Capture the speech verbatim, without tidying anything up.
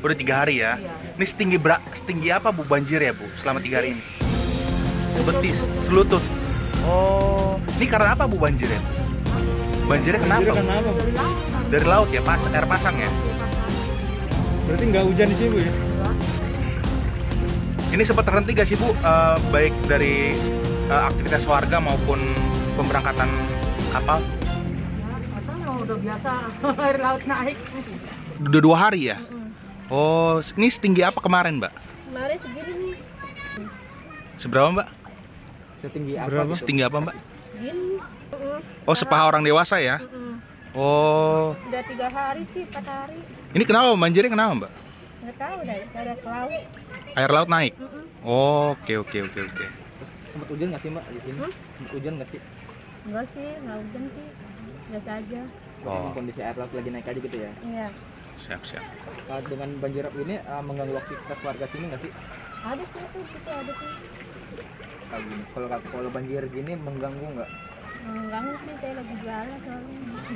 Baru tiga hari ya. Iya. Ini setinggi berak, setinggi apa Bu banjir ya Bu selama tiga hari ini? Sebetis, selutut. Oh, ini karena apa Bu banjir ya? Banjirnya kenapa? Banjirnya Bu? kenapa, Bu? Dari laut. Dari laut ya, pas air pasang ya. Berarti nggak hujan di sini, Bu ya? Ini sempat terhenti gak sih Bu, eh, baik dari eh, aktivitas warga maupun pemberangkatan kapal? Ya, katanya udah biasa air laut naik. Udah dua hari ya? Mm-mm. Oh, ini setinggi apa kemarin Mbak? Kemarin segini nih. Seberapa Mbak? Setinggi apa? Berapa? gitu? Setinggi apa Mbak? Gini. Mm-mm. Oh, sepaha orang dewasa ya? Mm-mm. Oh, Udah tiga hari sih, empat hari. ini kenapa banjirnya kenapa Mbak? Nggak tahu deh, ada ke laut. Air laut naik? Mm-mm. Oh, oke oke oke oke. Sempat hujan nggak sih Mbak di sini? Hmm? Sempat hujan nggak sih? Enggak sih, nggak hujan sih. Biasa aja. Oh. Kondisi air laut lagi naik aja gitu ya. Iya. Siap siap. Uh, dengan banjir ini uh, mengganggu aktivitas warga sini nggak sih? Ada sih tuh, situ ada sih. Kalau gini, kalau kalau banjir gini mengganggu nggak? Enggak sih, saya lagi jalan soalnya.